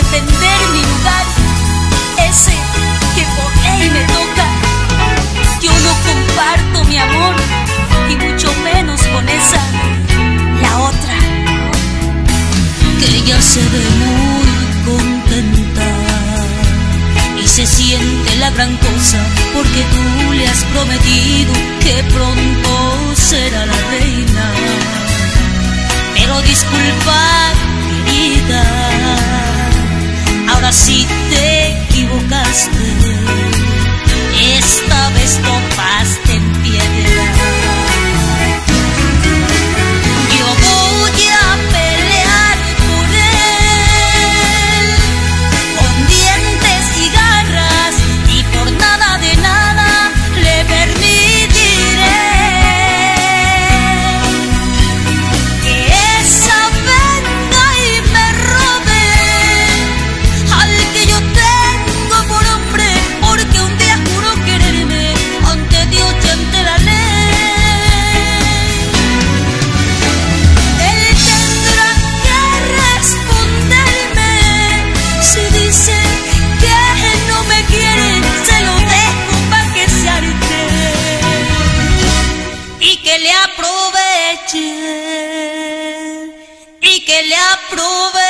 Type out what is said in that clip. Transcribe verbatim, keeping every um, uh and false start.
defender mi lugar, ese que por ley me toca. Yo no comparto mi amor, y mucho menos con esa, la otra, que ella se ve muy contenta y se siente la gran cosa, porque tú le has prometido que pronto será la reina. Pero disculpa, querida, ahora sí te equivocaste, esta vez topaste en piedra. Yo voy a pelear por él con dientes y garras, y por nada de nada le permitiré que esa venga y me robe al que yo tengo por hombre, porque un día juró quererme ante Dios y ante la ley. Él tendrá que responderme si dice que no me quiere, se lo dejo pa' que se arte y que le aproveche, y que le aproveche.